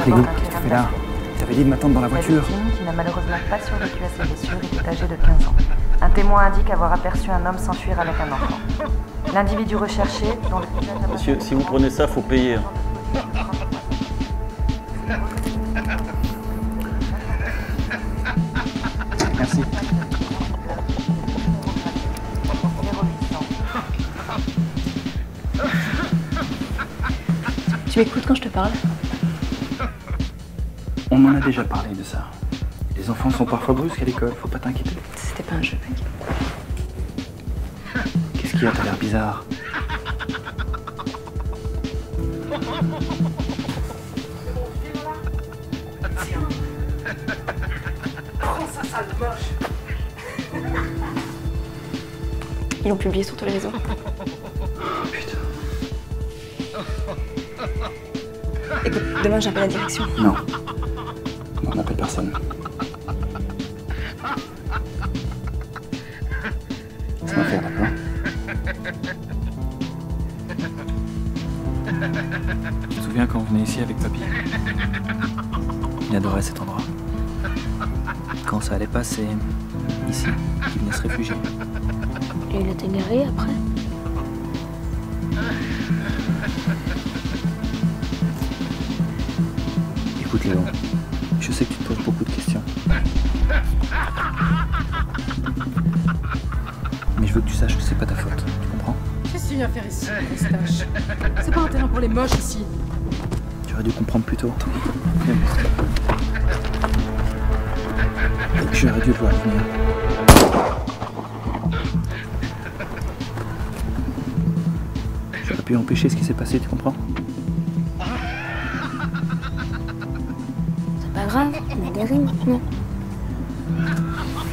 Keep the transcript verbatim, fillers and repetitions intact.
Légo, qu'est-ce que tu fais là? T'avais dit de m'attendre dans la voiture. La victime, qui n'a malheureusement pas survécu à ses blessures, était âgée de quinze ans. Un témoin indique avoir aperçu un homme s'enfuir avec un enfant. L'individu recherché, dont le visage a... Monsieur, si vous prenez ça, faut payer. Merci. Tu m'écoutes quand je te parle? On en a déjà parlé de ça. Les enfants sont parfois brusques à l'école, faut pas t'inquiéter. C'était pas un jeu, mec. Qu'est-ce qu'il y a? T'as l'air bizarre. Ils l'ont publié sur tous les réseaux. Oh, putain. Écoute, demain j'appelle la direction. Non. On n'appelle personne. Laisse-moi faire, d'accord? Tu te souviens quand on venait ici avec papy? Il adorait cet endroit. Quand ça allait pas, c'est ici qu'il venait se réfugier. Et il a été garé après? Écoute Léo, je sais que tu te poses beaucoup de questions. Mais je veux que tu saches que c'est pas ta faute, tu comprends? Qu'est-ce que tu viens faire ici, Eustache? C'est pas un terrain pour les moches ici. Tu aurais dû comprendre plus tôt. J'aurais dû voir venir. J'aurais pu empêcher ce qui s'est passé, tu comprends? C'est pas grave, on a des rings maintenant.